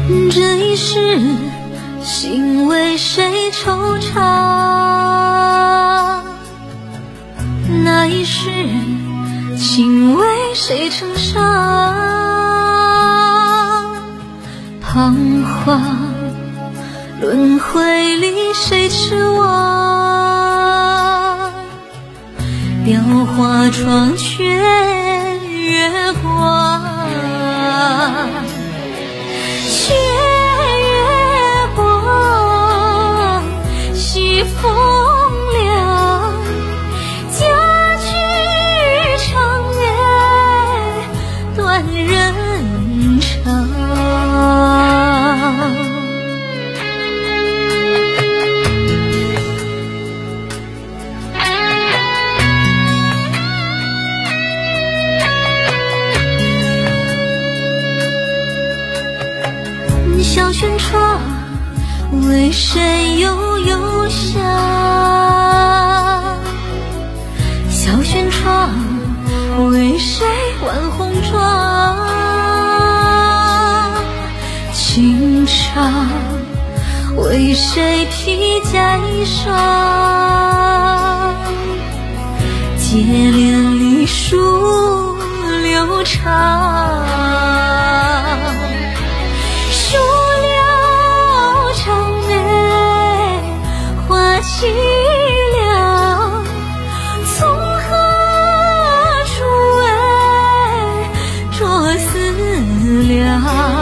这一世，心为谁惆怅？那一世，情为谁成伤？彷徨，轮回里谁痴望？雕花窗缺月光，缺月光，西风凉，佳句长夜断人肠。小轩窗，为谁悠悠响？小轩窗，为谁挽红妆？情长，为谁披甲衣裳？接连理数流长，数了长眉花凄凉，从何处为着思量？